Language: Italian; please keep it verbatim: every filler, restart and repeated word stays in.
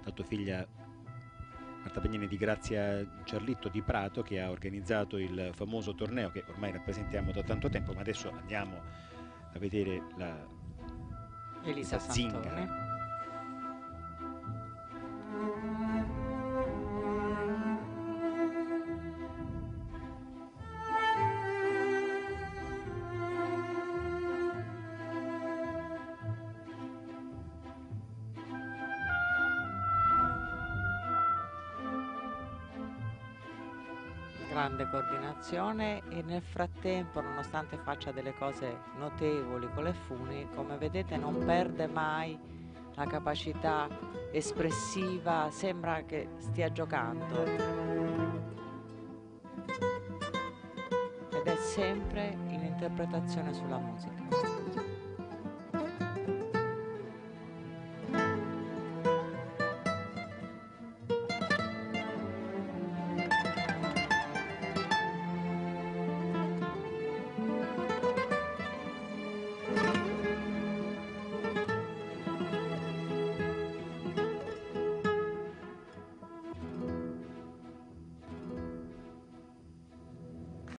la tua figlia Marta Pagnini di Grazia Ciarlitto di Prato, che ha organizzato il famoso torneo che ormai rappresentiamo da tanto tempo, ma adesso andiamo a vedere la, Elisa questa Santoni. zingara. Grande coordinazione, e nel frattempo, nonostante faccia delle cose notevoli con le funi, come vedete non perde mai la capacità espressiva, sembra che stia giocando ed è sempre in interpretazione sulla musica.